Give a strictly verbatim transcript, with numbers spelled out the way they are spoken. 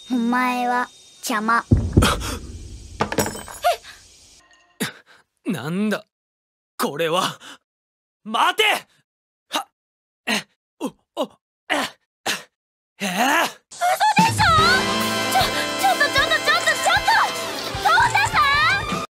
お前は邪魔。 なんだこれは。待て。はっえおおえええ